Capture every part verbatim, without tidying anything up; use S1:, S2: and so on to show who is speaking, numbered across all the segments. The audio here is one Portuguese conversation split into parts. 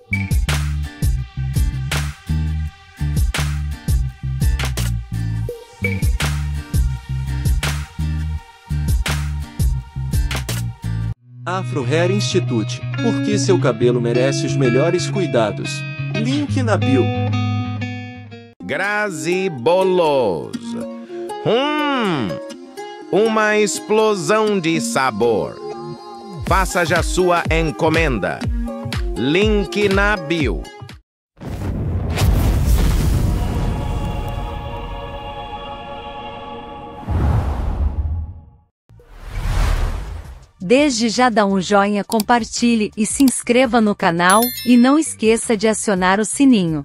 S1: Afro Hair Institute, porque seu cabelo merece os melhores cuidados. Link na bio.
S2: Grazi Bolos. Hum, uma explosão de sabor. Faça já sua encomenda. Link na bio.
S3: Desde já dá um joinha, compartilhe e se inscreva no canal, e não esqueça de acionar o sininho.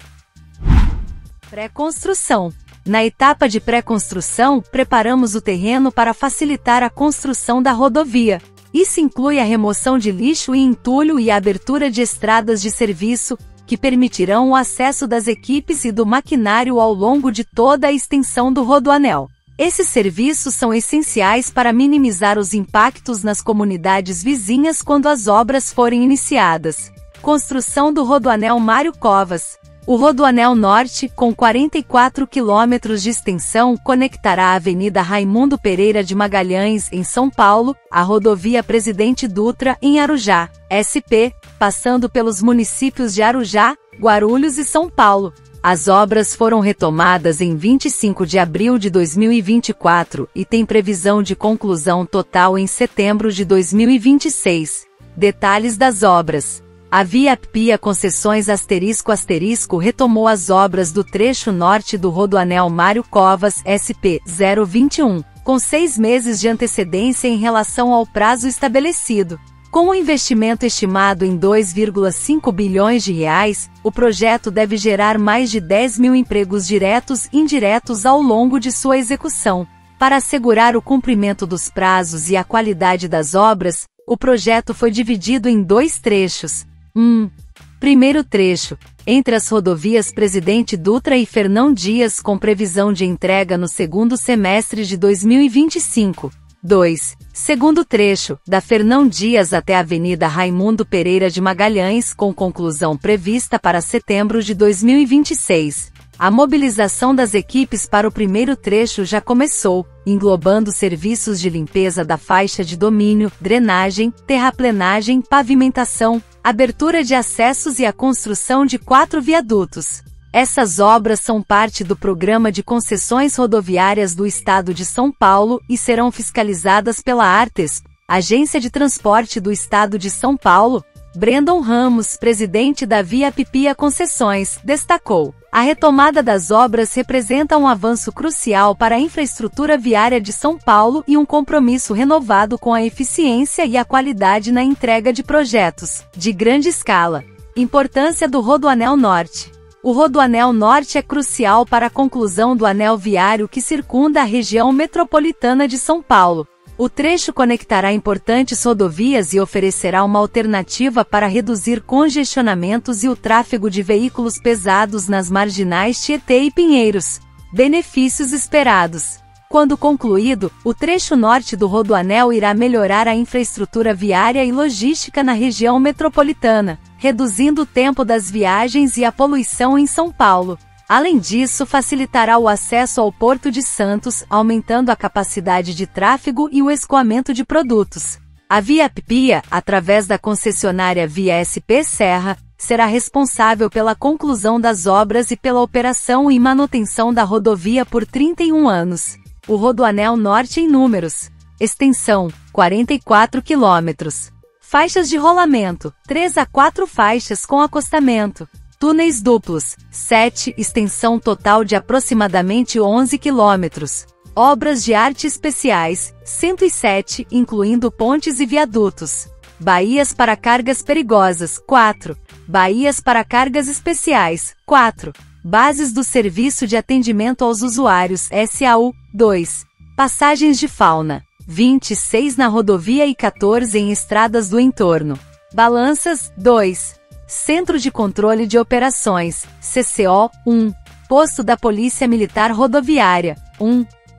S3: Pré-construção. Na etapa de pré-construção, preparamos o terreno para facilitar a construção da rodovia. Isso inclui a remoção de lixo e entulho e a abertura de estradas de serviço, que permitirão o acesso das equipes e do maquinário ao longo de toda a extensão do rodoanel. Esses serviços são essenciais para minimizar os impactos nas comunidades vizinhas quando as obras forem iniciadas. Construção do Rodoanel Mário Covas. O Rodoanel Norte, com quarenta e quatro quilômetros de extensão, conectará a Avenida Raimundo Pereira de Magalhães, em São Paulo, à Rodovia Presidente Dutra, em Arujá, S P, passando pelos municípios de Arujá, Guarulhos e São Paulo. As obras foram retomadas em vinte e cinco de abril de dois mil e vinte e quatro e tem previsão de conclusão total em setembro de dois mil e vinte e seis. Detalhes das obras. A Via Pia Concessões asterisco asterisco retomou as obras do trecho norte do Rodoanel Mário Covas S P zero vinte e um, com seis meses de antecedência em relação ao prazo estabelecido. Com o investimento estimado em dois vírgula cinco bilhões de reais, o projeto deve gerar mais de dez mil empregos diretos e indiretos ao longo de sua execução. Para assegurar o cumprimento dos prazos e a qualidade das obras, o projeto foi dividido em dois trechos. um. Primeiro trecho, entre as rodovias Presidente Dutra e Fernão Dias, com previsão de entrega no segundo semestre de dois mil e vinte e cinco. dois. Segundo trecho, da Fernão Dias até a Avenida Raimundo Pereira de Magalhães, com conclusão prevista para setembro de dois mil e vinte e seis. A mobilização das equipes para o primeiro trecho já começou, englobando serviços de limpeza da faixa de domínio, drenagem, terraplenagem, pavimentação, abertura de acessos e a construção de quatro viadutos. Essas obras são parte do Programa de Concessões Rodoviárias do Estado de São Paulo e serão fiscalizadas pela Artesp, Agência de Transporte do Estado de São Paulo. Brandon Ramos, presidente da Via Pia Concessões, destacou: a retomada das obras representa um avanço crucial para a infraestrutura viária de São Paulo e um compromisso renovado com a eficiência e a qualidade na entrega de projetos de grande escala. Importância do Rodoanel Norte. O Rodoanel Norte é crucial para a conclusão do anel viário que circunda a região metropolitana de São Paulo. O trecho conectará importantes rodovias e oferecerá uma alternativa para reduzir congestionamentos e o tráfego de veículos pesados nas marginais Tietê e Pinheiros. Benefícios esperados. Quando concluído, o trecho norte do Rodoanel irá melhorar a infraestrutura viária e logística na região metropolitana, reduzindo o tempo das viagens e a poluição em São Paulo. Além disso, facilitará o acesso ao Porto de Santos, aumentando a capacidade de tráfego e o escoamento de produtos. A Via Pia, através da concessionária Via S P Serra, será responsável pela conclusão das obras e pela operação e manutenção da rodovia por trinta e um anos. O Rodoanel Norte em números. Extensão, quarenta e quatro quilômetros. Faixas de rolamento, três a quatro faixas com acostamento. Túneis duplos, sete, extensão total de aproximadamente onze quilômetros. Obras de arte especiais, cento e sete, incluindo pontes e viadutos. Baías para cargas perigosas, quatro. Baías para cargas especiais, quatro. Bases do Serviço de Atendimento aos Usuários, S A U, dois. Passagens de fauna, vinte e seis na rodovia e quatorze em estradas do entorno. Balanças, dois. Centro de Controle de Operações, C C O, um. Posto da Polícia Militar Rodoviária, um.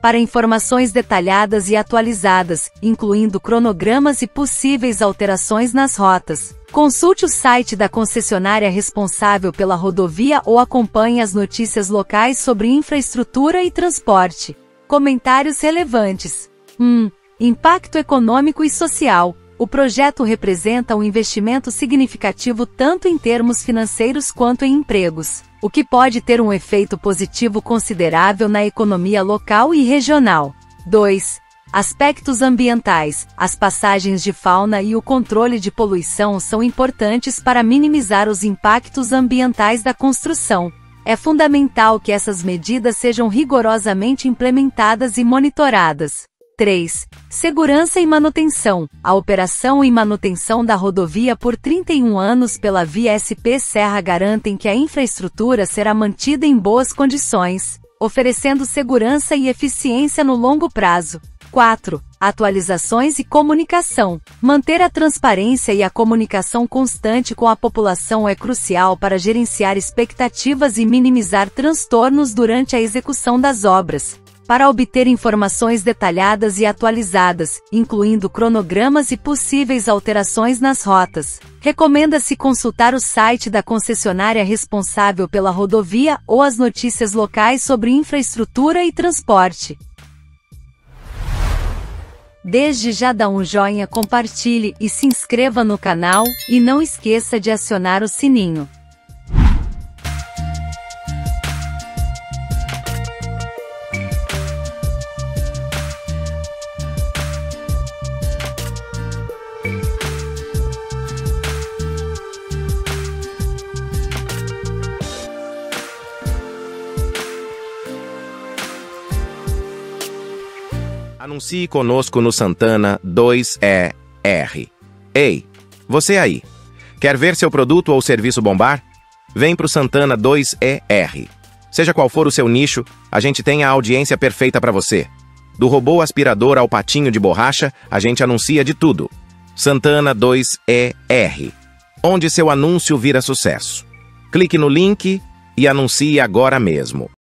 S3: Para informações detalhadas e atualizadas, incluindo cronogramas e possíveis alterações nas rotas, consulte o site da concessionária responsável pela rodovia ou acompanhe as notícias locais sobre infraestrutura e transporte. Comentários relevantes. um. Impacto econômico e social. O projeto representa um investimento significativo tanto em termos financeiros quanto em empregos, o que pode ter um efeito positivo considerável na economia local e regional. dois. Aspectos ambientais. As passagens de fauna e o controle de poluição são importantes para minimizar os impactos ambientais da construção. É fundamental que essas medidas sejam rigorosamente implementadas e monitoradas. três. Segurança e manutenção. A operação e manutenção da rodovia por trinta e um anos pela Via S P Serra garantem que a infraestrutura será mantida em boas condições, oferecendo segurança e eficiência no longo prazo. quatro. Atualizações e comunicação. Manter a transparência e a comunicação constante com a população é crucial para gerenciar expectativas e minimizar transtornos durante a execução das obras. Para obter informações detalhadas e atualizadas, incluindo cronogramas e possíveis alterações nas rotas, recomenda-se consultar o site da concessionária responsável pela rodovia ou as notícias locais sobre infraestrutura e transporte. Desde já dá um joinha, compartilhe e se inscreva no canal, e não esqueça de acionar o sininho.
S2: Anuncie conosco no Santana dois E R. Ei, você aí, quer ver seu produto ou serviço bombar? Vem pro Santana dois E R. Seja qual for o seu nicho, a gente tem a audiência perfeita para você. Do robô aspirador ao patinho de borracha, a gente anuncia de tudo. Santana dois E R, onde seu anúncio vira sucesso. Clique no link e anuncie agora mesmo.